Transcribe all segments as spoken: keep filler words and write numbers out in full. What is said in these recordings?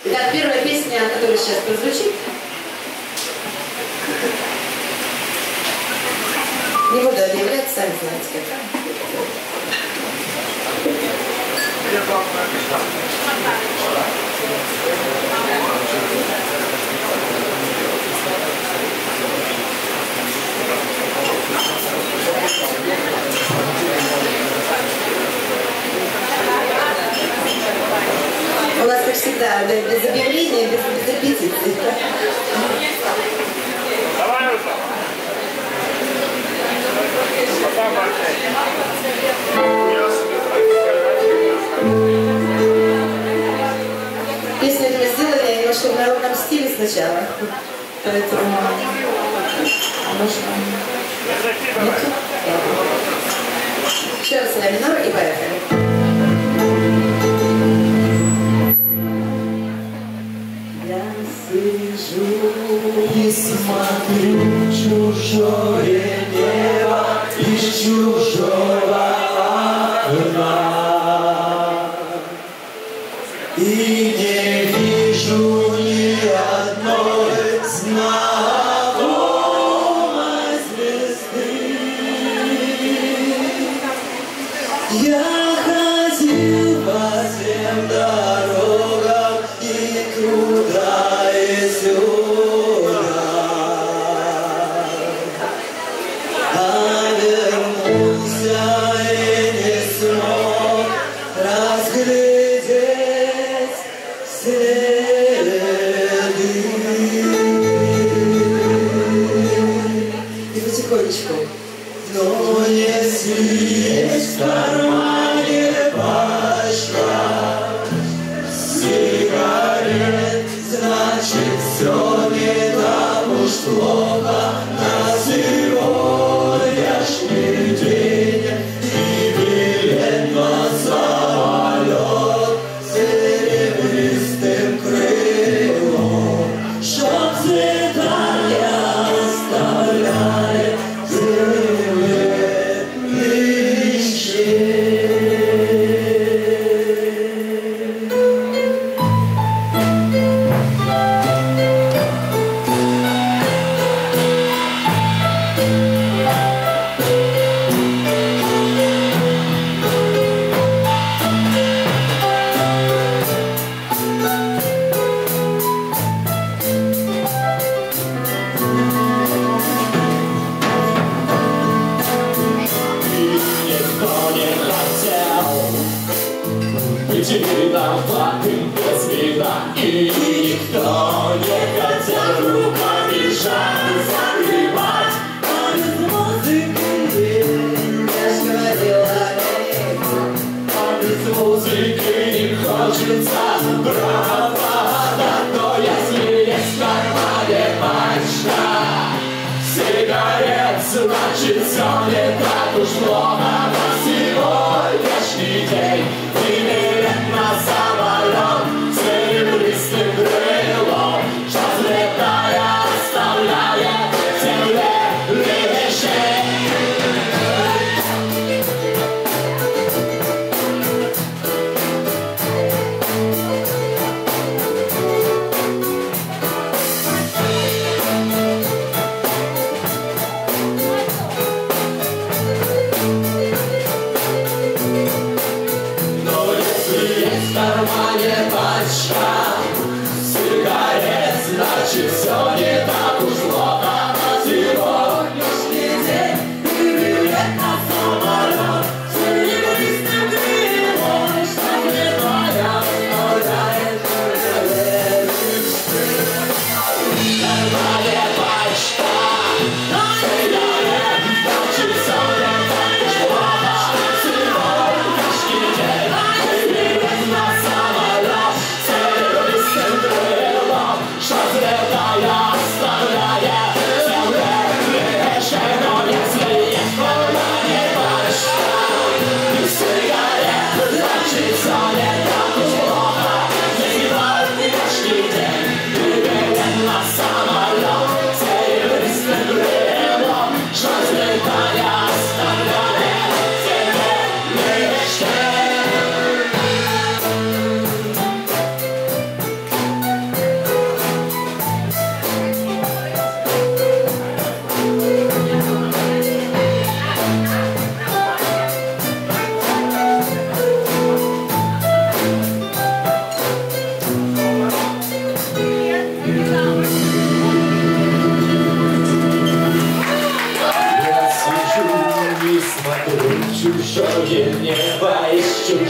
Итак, первая песня, которая сейчас прозвучит. Не буду объявлять, сами знаете какая. У нас, как всегда, без объявления, без, без репетиции. Давай уже. Песню мы сделали немножко в народном стиле сначала. Поэтому можно... Нет? Еще раз на минор и поехали. Сижу и смотрю чужое небо из чужого окна и не вижу ни одной знакомой звезды. Я ходил по всем дорогам и туда и сюда, а вернулся и не смог разглядеть следы. И потихонечку. Но если есть в кармане пачка сигарет, значит все не так уж плохо на сегодняшний день. И билет на самолет с серебристым крылом, чтоб цвета не оставляли земле нищие. Виноватым без вина, и никто не хотел руками жаль закрывать. А без музыки Я ж говорила, А без музыки не хочется провода. Но если есть в кармане пачка сигарет, значит все не так уж плохо на сегодняшний день. И билет на самолет с серебристым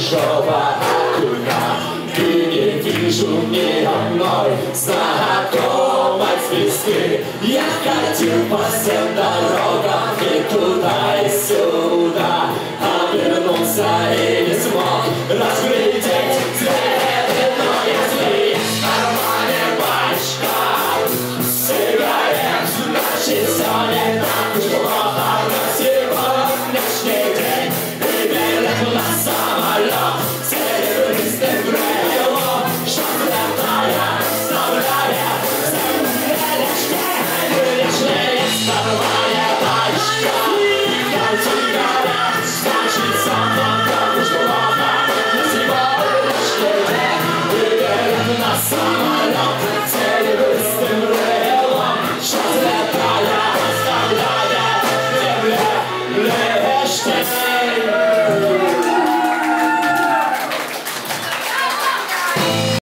чужого окна. И не вижу ни одной знакомой звезды. Я ходил по всем дорогам